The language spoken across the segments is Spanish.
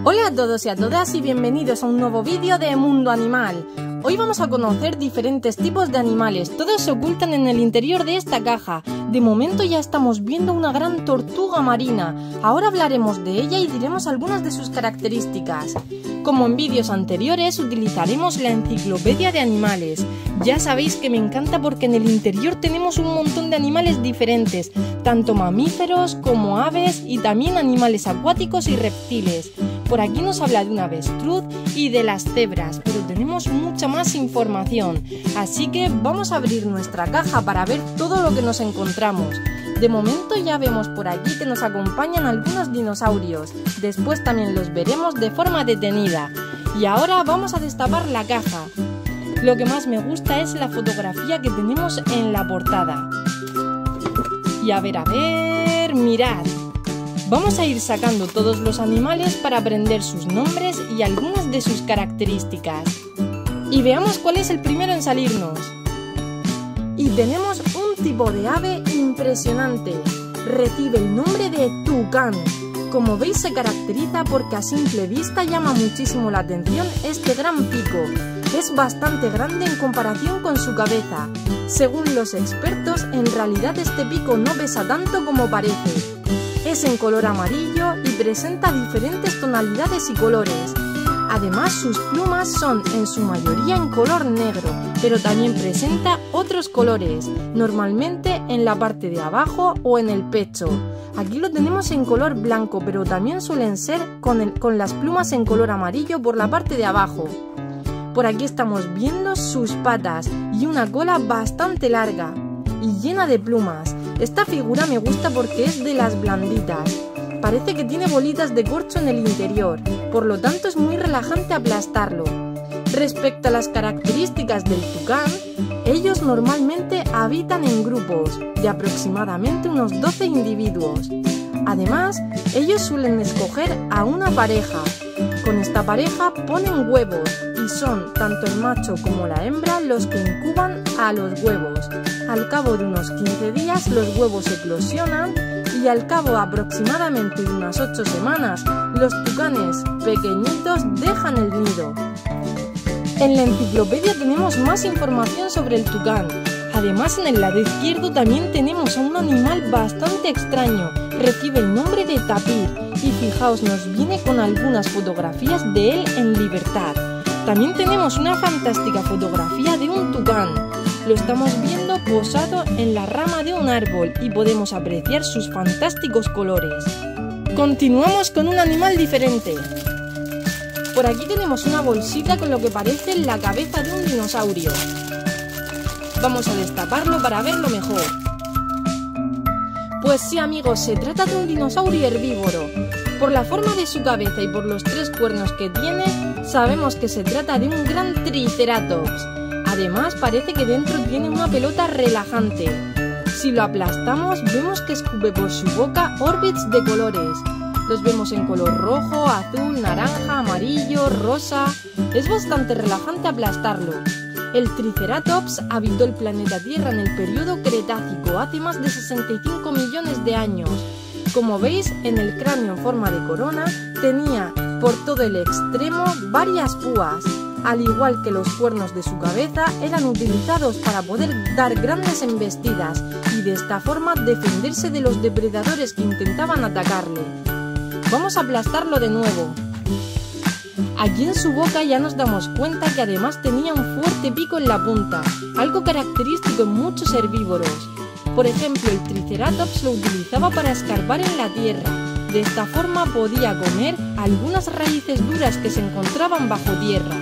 Hola a todos y a todas y bienvenidos a un nuevo vídeo de Mundo Animal. Hoy vamos a conocer diferentes tipos de animales, todos se ocultan en el interior de esta caja. De momento ya estamos viendo una gran tortuga marina, ahora hablaremos de ella y diremos algunas de sus características. Como en vídeos anteriores utilizaremos la enciclopedia de animales. Ya sabéis que me encanta porque en el interior tenemos un montón de animales diferentes, tanto mamíferos como aves y también animales acuáticos y reptiles. Por aquí nos habla de un avestruz y de las cebras, pero tenemos mucha más información, así que vamos a abrir nuestra caja para ver todo lo que nos encontramos. De momento ya vemos por aquí que nos acompañan algunos dinosaurios, después también los veremos de forma detenida. Y ahora vamos a destapar la caja. Lo que más me gusta es la fotografía que tenemos en la portada. Y a ver, mirad. Vamos a ir sacando todos los animales para aprender sus nombres y algunas de sus características. Y veamos cuál es el primero en salirnos. Y tenemos un tipo de ave impresionante. Recibe el nombre de tucán. Como veis se caracteriza porque a simple vista llama muchísimo la atención este gran pico. Es bastante grande en comparación con su cabeza. Según los expertos, en realidad este pico no pesa tanto como parece. Es en color amarillo y presenta diferentes tonalidades y colores. Además, sus plumas son en su mayoría en color negro, pero también presenta otros colores, normalmente en la parte de abajo o en el pecho. Aquí lo tenemos en color blanco, pero también suelen ser con las plumas en color amarillo por la parte de abajo. Por aquí estamos viendo sus patas y una cola bastante larga y llena de plumas. Esta figura me gusta porque es de las blanditas. Parece que tiene bolitas de corcho en el interior, por lo tanto es muy relajante aplastarlo. Respecto a las características del tucán, ellos normalmente habitan en grupos de aproximadamente unos 12 individuos. Además, ellos suelen escoger a una pareja. Con esta pareja ponen huevos y son tanto el macho como la hembra los que incuban a los huevos. Al cabo de unos 15 días los huevos eclosionan y al cabo aproximadamente de unas 8 semanas los tucanes pequeñitos dejan el nido. En la enciclopedia tenemos más información sobre el tucán. Además, en el lado izquierdo también tenemos a un animal bastante extraño. Recibe el nombre de tapir y fijaos, nos viene con algunas fotografías de él en libertad. También tenemos una fantástica fotografía de un tucán. Lo estamos viendo posado en la rama de un árbol y podemos apreciar sus fantásticos colores. Continuamos con un animal diferente. Por aquí tenemos una bolsita con lo que parece la cabeza de un dinosaurio. Vamos a destaparlo para verlo mejor. Pues sí amigos, se trata de un dinosaurio herbívoro. Por la forma de su cabeza y por los 3 cuernos que tiene, sabemos que se trata de un gran triceratops. Además parece que dentro tiene una pelota relajante. Si lo aplastamos vemos que escupe por su boca orbits de colores. Los vemos en color rojo, azul, naranja, amarillo, rosa. Es bastante relajante aplastarlo. El Triceratops habitó el planeta Tierra en el periodo Cretácico, hace más de 65 millones de años. Como veis, en el cráneo en forma de corona tenía por todo el extremo varias púas. Al igual que los cuernos de su cabeza, eran utilizados para poder dar grandes embestidas y de esta forma defenderse de los depredadores que intentaban atacarle. Vamos a aplastarlo de nuevo. Aquí en su boca ya nos damos cuenta que además tenía un fuerte pico en la punta, algo característico en muchos herbívoros. Por ejemplo, el Triceratops lo utilizaba para escarbar en la tierra. De esta forma podía comer algunas raíces duras que se encontraban bajo tierra.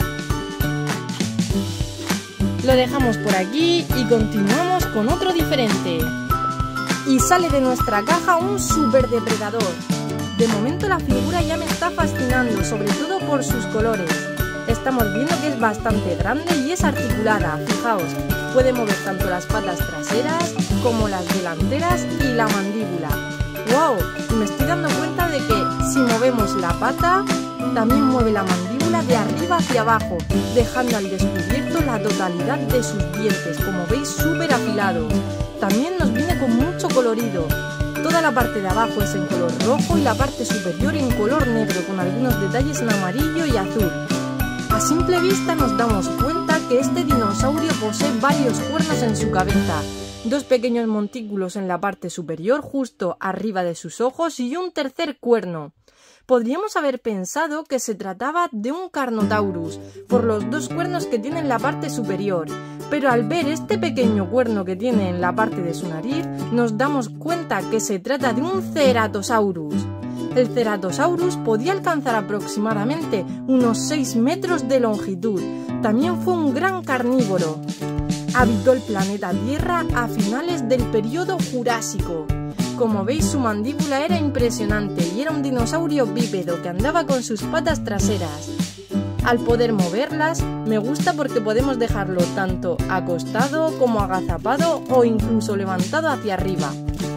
Lo dejamos por aquí y continuamos con otro diferente. Y sale de nuestra caja un superdepredador. De momento la figura ya me está fascinando, sobre todo por sus colores. Estamos viendo que es bastante grande y es articulada, fijaos, puede mover tanto las patas traseras como las delanteras y la mandíbula. ¡Wow! Me estoy dando cuenta de que si movemos la pata, también mueve la mandíbula de arriba hacia abajo, dejando al descubierto la totalidad de sus dientes, como veis súper afilados. También nos viene con mucho colorido. Toda la parte de abajo es en color rojo y la parte superior en color negro, con algunos detalles en amarillo y azul. A simple vista nos damos cuenta que este dinosaurio posee varios cuernos en su cabeza, dos pequeños montículos en la parte superior justo arriba de sus ojos y un tercer cuerno. Podríamos haber pensado que se trataba de un Carnotaurus, por los dos cuernos que tiene en la parte superior, pero al ver este pequeño cuerno que tiene en la parte de su nariz, nos damos cuenta que se trata de un Ceratosaurus. El Ceratosaurus podía alcanzar aproximadamente unos 6 metros de longitud. También fue un gran carnívoro. Habitó el planeta Tierra a finales del período Jurásico. Como veis, su mandíbula era impresionante y era un dinosaurio bípedo que andaba con sus patas traseras. Al poder moverlas, me gusta porque podemos dejarlo tanto acostado como agazapado o incluso levantado hacia arriba.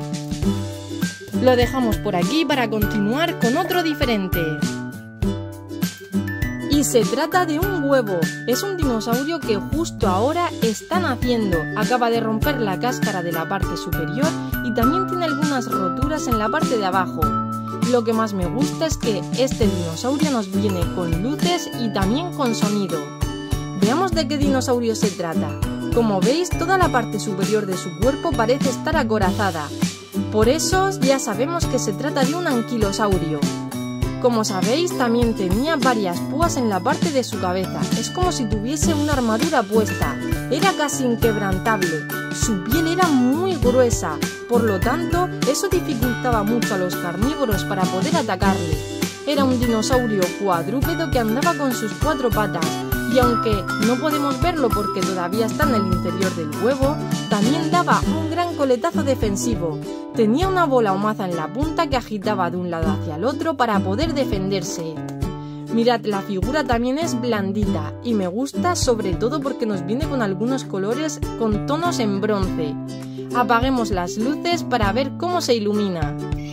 Lo dejamos por aquí para continuar con otro diferente. Y se trata de un huevo. Es un dinosaurio que justo ahora está naciendo. Acaba de romper la cáscara de la parte superior y también tiene algunas roturas en la parte de abajo. Lo que más me gusta es que este dinosaurio nos viene con luces y también con sonido. Veamos de qué dinosaurio se trata. Como veis, toda la parte superior de su cuerpo parece estar acorazada. Por eso ya sabemos que se trata de un anquilosaurio. Como sabéis, también tenía varias púas en la parte de su cabeza. Es como si tuviese una armadura puesta. Era casi inquebrantable. Su piel era muy gruesa. Por lo tanto, eso dificultaba mucho a los carnívoros para poder atacarle. Era un dinosaurio cuadrúpedo que andaba con sus 4 patas. Y aunque no podemos verlo porque todavía está en el interior del huevo, también daba un gran coletazo defensivo. Tenía una bola o maza en la punta que agitaba de un lado hacia el otro para poder defenderse. Mirad, la figura también es blandita y me gusta sobre todo porque nos viene con algunos colores con tonos en bronce. Apaguemos las luces para ver cómo se ilumina.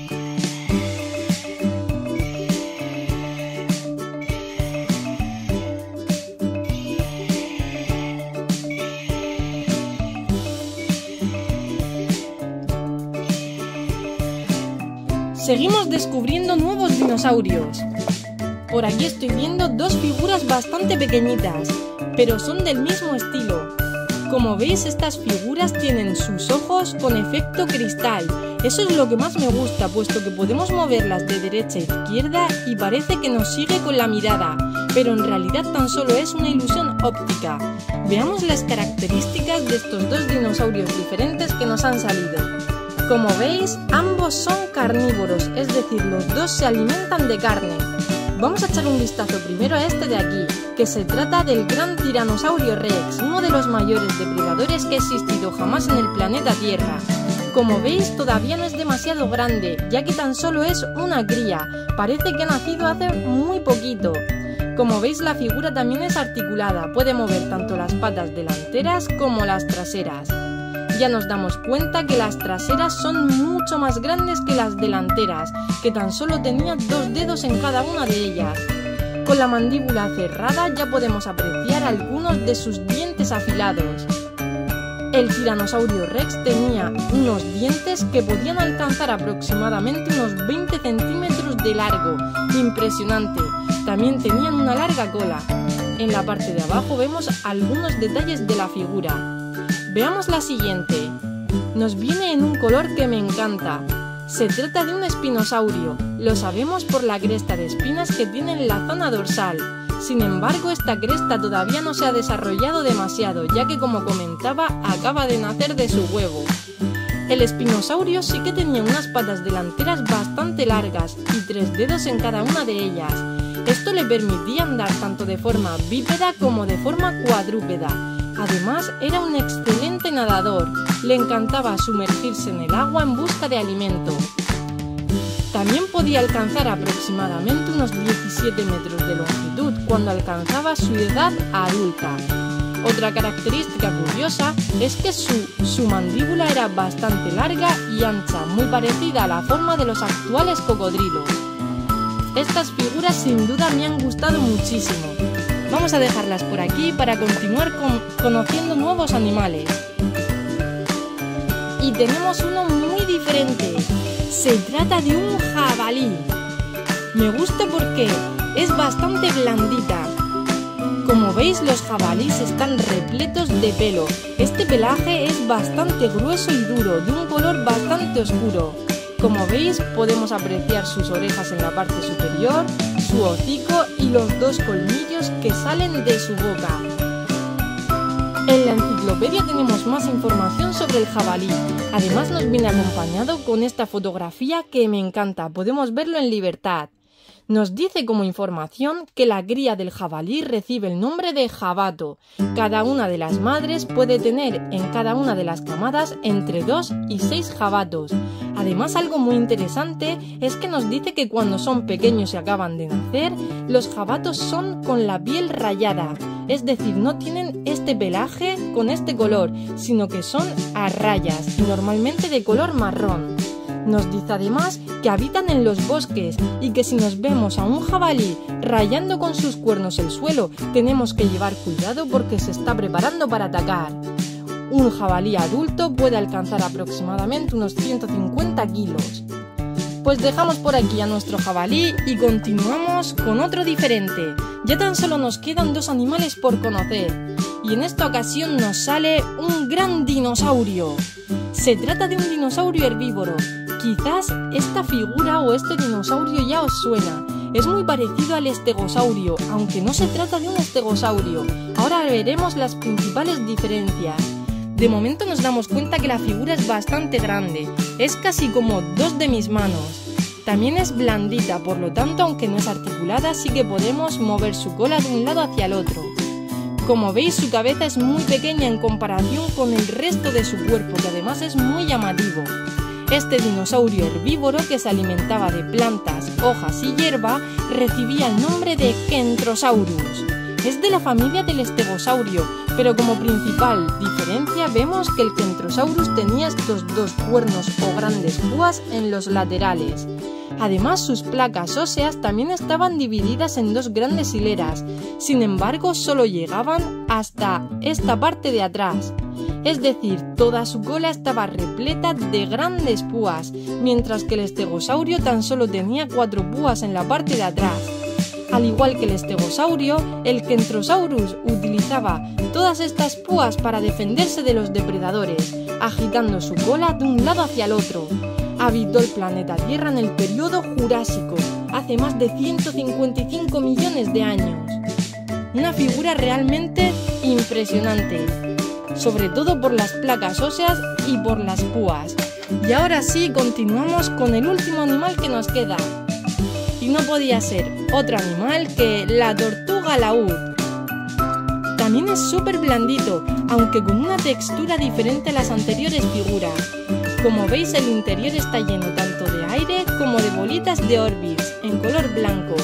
Seguimos descubriendo nuevos dinosaurios. Por aquí estoy viendo 2 figuras bastante pequeñitas, pero son del mismo estilo. Como veis, estas figuras tienen sus ojos con efecto cristal. Eso es lo que más me gusta, puesto que podemos moverlas de derecha a izquierda y parece que nos sigue con la mirada, pero en realidad tan solo es una ilusión óptica. Veamos las características de estos 2 dinosaurios diferentes que nos han salido. Como veis, ambos son carnívoros, es decir, los 2 se alimentan de carne. Vamos a echar un vistazo primero a este de aquí, que se trata del gran Tiranosaurio Rex, uno de los mayores depredadores que ha existido jamás en el planeta Tierra. Como veis, todavía no es demasiado grande, ya que tan solo es una cría, parece que ha nacido hace muy poquito. Como veis, la figura también es articulada, puede mover tanto las patas delanteras como las traseras. Ya nos damos cuenta que las traseras son mucho más grandes que las delanteras, que tan solo tenía 2 dedos en cada una de ellas. Con la mandíbula cerrada ya podemos apreciar algunos de sus dientes afilados. El Tiranosaurio Rex tenía unos dientes que podían alcanzar aproximadamente unos 20 centímetros de largo. Impresionante. También tenían una larga cola. En la parte de abajo vemos algunos detalles de la figura. Veamos la siguiente. Nos viene en un color que me encanta. Se trata de un espinosaurio. Lo sabemos por la cresta de espinas que tiene en la zona dorsal. Sin embargo, esta cresta todavía no se ha desarrollado demasiado, ya que, como comentaba, acaba de nacer de su huevo. El espinosaurio sí que tenía unas patas delanteras bastante largas y 3 dedos en cada una de ellas. Esto le permitía andar tanto de forma bípeda como de forma cuadrúpeda. Además, era un excelente nadador. Le encantaba sumergirse en el agua en busca de alimento. También podía alcanzar aproximadamente unos 17 metros de longitud cuando alcanzaba su edad adulta. Otra característica curiosa es que su mandíbula era bastante larga y ancha, muy parecida a la forma de los actuales cocodrilos. Estas figuras sin duda me han gustado muchísimo. Vamos a dejarlas por aquí para continuar conociendo nuevos animales. Y tenemos uno muy diferente. Se trata de un jabalí. Me gusta porque es bastante blandita. Como veis, los jabalíes están repletos de pelo. Este pelaje es bastante grueso y duro, de un color bastante oscuro. Como veis, podemos apreciar sus orejas en la parte superior, su hocico y los dos colmillos que salen de su boca. En la enciclopedia tenemos más información sobre el jabalí. Además nos viene acompañado con esta fotografía que me encanta. Podemos verlo en libertad. Nos dice como información que la cría del jabalí recibe el nombre de jabato. Cada una de las madres puede tener en cada una de las camadas entre 2 y 6 jabatos. Además, algo muy interesante es que nos dice que cuando son pequeños y acaban de nacer, los jabatos son con la piel rayada. Es decir, no tienen este pelaje con este color, sino que son a rayas y normalmente de color marrón. Nos dice además que habitan en los bosques y que si nos vemos a un jabalí rayando con sus cuernos el suelo, tenemos que llevar cuidado porque se está preparando para atacar. Un jabalí adulto puede alcanzar aproximadamente unos 150 kilos. Pues dejamos por aquí a nuestro jabalí y continuamos con otro diferente. Ya tan solo nos quedan 2 animales por conocer. Y en esta ocasión nos sale un gran dinosaurio. Se trata de un dinosaurio herbívoro. Quizás esta figura o este dinosaurio ya os suena. Es muy parecido al estegosaurio, aunque no se trata de un estegosaurio. Ahora veremos las principales diferencias. De momento nos damos cuenta que la figura es bastante grande. Es casi como 2 de mis manos. También es blandita, por lo tanto, aunque no es articulada, sí que podemos mover su cola de un lado hacia el otro. Como veis, su cabeza es muy pequeña en comparación con el resto de su cuerpo, que además es muy llamativo. Este dinosaurio herbívoro, que se alimentaba de plantas, hojas y hierba, recibía el nombre de Kentrosaurus. Es de la familia del estegosaurio, pero como principal diferencia vemos que el Kentrosaurus tenía estos 2 cuernos o grandes púas en los laterales. Además, sus placas óseas también estaban divididas en 2 grandes hileras, sin embargo solo llegaban hasta esta parte de atrás. Es decir, toda su cola estaba repleta de grandes púas, mientras que el estegosaurio tan solo tenía 4 púas en la parte de atrás. Al igual que el estegosaurio, el Kentrosaurus utilizaba todas estas púas para defenderse de los depredadores, agitando su cola de un lado hacia el otro. Habitó el planeta Tierra en el período Jurásico, hace más de 155 millones de años. Una figura realmente impresionante, sobre todo por las placas óseas y por las púas. Y ahora sí, continuamos con el último animal que nos queda. Y no podía ser otro animal que la tortuga laúd. También es súper blandito, aunque con una textura diferente a las anteriores figuras. Como veis, el interior está lleno tanto de aire como de bolitas de Orbits, en color blanco.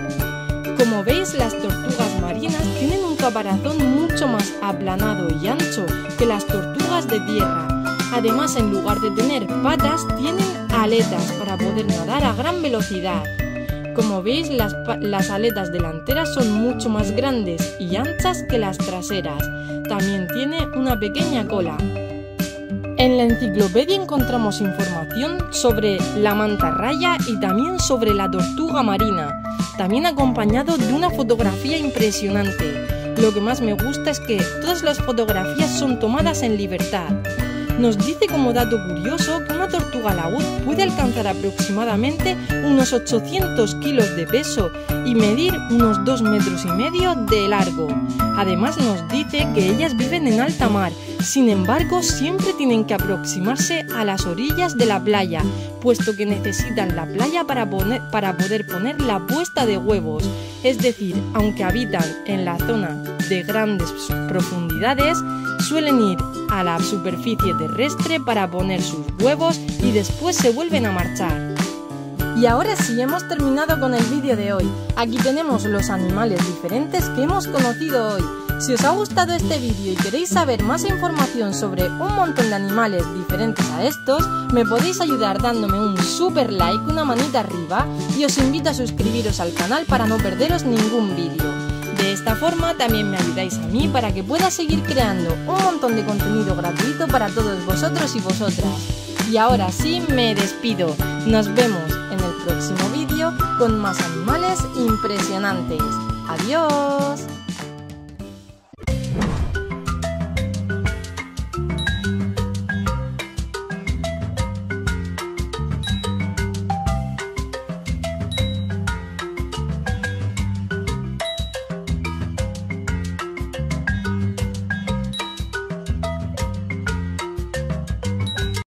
Como veis, las tortugas marinas tienen un caparazón mucho más aplanado y ancho que las tortugas de tierra. Además, en lugar de tener patas, tienen aletas para poder nadar a gran velocidad. Como veis, las aletas delanteras son mucho más grandes y anchas que las traseras. También tiene una pequeña cola. En la enciclopedia encontramos información sobre la mantarraya y también sobre la tortuga marina, también acompañado de una fotografía impresionante. Lo que más me gusta es que todas las fotografías son tomadas en libertad. Nos dice como dato curioso que una tortuga laúd puede alcanzar aproximadamente unos 800 kilos de peso y medir unos 2,5 metros de largo. Además nos dice que ellas viven en alta mar, sin embargo siempre tienen que aproximarse a las orillas de la playa, puesto que necesitan la playa para poder poner la puesta de huevos. Es decir, aunque habitan en la zona de grandes profundidades, suelen ir a la superficie terrestre para poner sus huevos y después se vuelven a marchar. Y ahora sí, hemos terminado con el vídeo de hoy. Aquí tenemos los animales diferentes que hemos conocido hoy. Si os ha gustado este vídeo y queréis saber más información sobre un montón de animales diferentes a estos, me podéis ayudar dándome un super like, una manita arriba, y os invito a suscribiros al canal para no perderos ningún vídeo. De esta forma también me ayudáis a mí para que pueda seguir creando un montón de contenido gratuito para todos vosotros y vosotras. Y ahora sí me despido. Nos vemos en el próximo vídeo con más animales impresionantes. ¡Adiós!